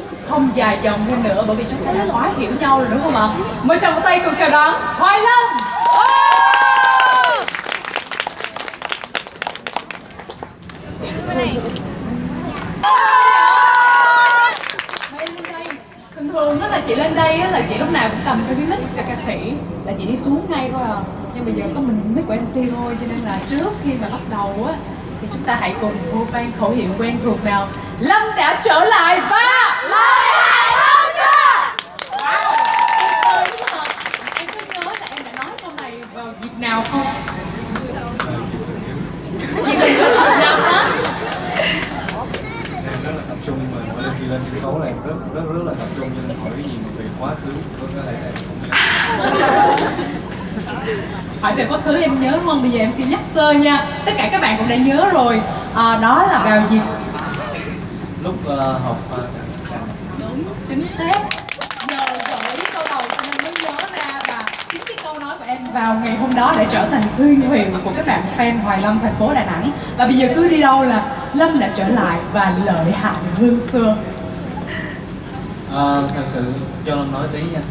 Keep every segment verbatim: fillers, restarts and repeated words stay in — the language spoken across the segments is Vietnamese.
không dài dòng thêm nữa, bởi vì chúng ta đã quá hiểu nhau rồi đúng không ạ? Mời chào một tay cùng chào đón Hoài Lâm. Thường thường đó là chị lên đây á, là chị lúc nào cũng cầm cái mic cho ca sĩ, là chị đi xuống ngay thôi à. Nhưng bây giờ có mình mic của em xê thôi, cho nên là trước khi mà bắt đầu á thì chúng ta hãy cùng hô vang khẩu hiệu quen thuộc nào. Lâm đã trở lại và lời hại hơn xưa. Wow, em ơi, đúng không? Em có nhớ là em đã nói câu này vào dịp nào không? Dịp mình rất là năm đó. Em rất là tập trung mà mỗi lần khi lên sân khấu là em rất rất rất là tập trung, cho nên hỏi cái gì mà về quá khứ có thể là em không nhớ. Hỏi về quá khứ em nhớ đúng không? Bây giờ em xin nhắc sơ nha. Tất cả các bạn cũng đã nhớ rồi. À, đó là vào dịp Lúc uh, học uh, đúng chính xác. Nhờ gửi câu đầu cho nên mới nhớ ra, và chính cái câu nói của em vào ngày hôm đó để trở thành thương hiệu của các bạn fan Hoài Lâm thành phố Đà Nẵng. Và bây giờ cứ đi đâu là Lâm đã trở lại và lợi hại hơn xưa. À, thật sự cho Lâm nói tí nha.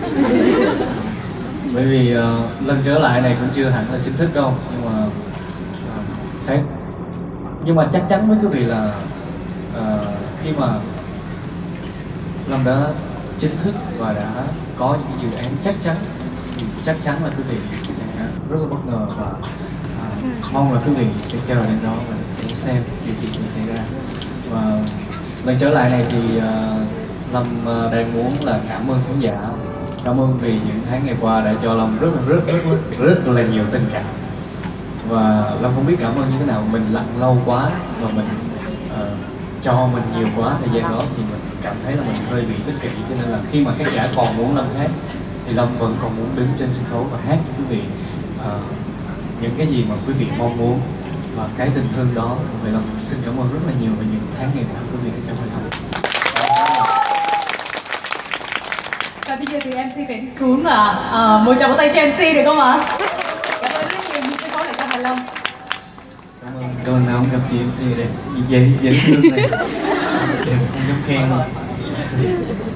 Bởi vì uh, lần trở lại này cũng chưa hẳn là chính thức đâu, nhưng mà uh, sẽ nhưng mà chắc chắn với quý vị là uh, khi mà Lâm đã chính thức và đã có những dự án chắc chắn thì chắc chắn là quý vị sẽ rất là bất ngờ, và uh, mong là quý vị sẽ chờ đến đó và để xem điều gì sẽ xảy ra. Và lần trở lại này thì uh, Lâm uh, đang muốn là cảm ơn khán giả, cảm ơn vì những tháng ngày qua đã cho Lâm rất rất rất rất, rất là nhiều tình cảm, và Lâm không biết cảm ơn như thế nào. Mình lặng lâu quá và mình uh, cho mình nhiều quá thời gian đó thì mình cảm thấy là mình hơi bị ích kỷ, cho nên là khi mà khán giả còn muốn Lâm hát thì Lâm vẫn còn muốn đứng trên sân khấu và hát cho quý vị uh, những cái gì mà quý vị mong muốn, và cái tình thương đó. Vậy Lâm xin cảm ơn rất là nhiều về những tháng ngày qua quý vị đã cho mình. Và bây giờ thì em xê phải đi xuống à. À, một tràng vỗ tay cho em xê được không ạ? Cảm ơn rất nhiều những cái khối lại cho Hoài Lâm. Cảm ơn, cảm ơn nào gặp chị em xê đây. Dễ dễ thương này. Em không dám khen đâu.